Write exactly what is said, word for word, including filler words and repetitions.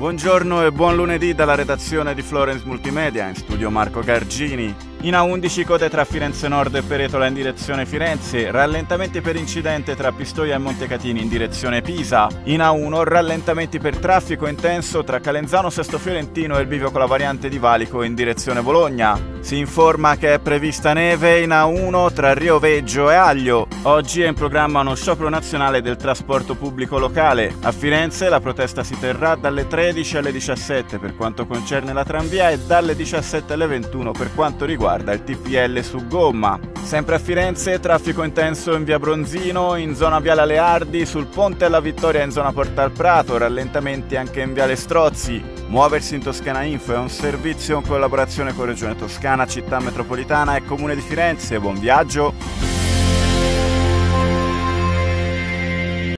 Buongiorno e buon lunedì dalla redazione di Florence Multimedia, in studio Marco Gargini. In A undici code tra Firenze Nord e Peretola in direzione Firenze, rallentamenti per incidente tra Pistoia e Montecatini in direzione Pisa. In A uno rallentamenti per traffico intenso tra Calenzano Sesto Fiorentino e il bivio con la variante di Valico in direzione Bologna. Si informa che è prevista neve in A uno tra Rio Veggio e Aglio. Oggi è in programma uno sciopero nazionale del trasporto pubblico locale. A Firenze la protesta si terrà dalle tredici alle diciassette per quanto concerne la tranvia e dalle diciassette alle ventuno per quanto riguarda il T P L su gomma. Sempre a Firenze, traffico intenso in via Bronzino, in zona Viale Aleardi, sul Ponte alla Vittoria in zona Porta al Prato, rallentamenti anche in Viale Strozzi. Muoversi in Toscana Info è un servizio in collaborazione con Regione Toscana, Città Metropolitana e Comune di Firenze. Buon viaggio!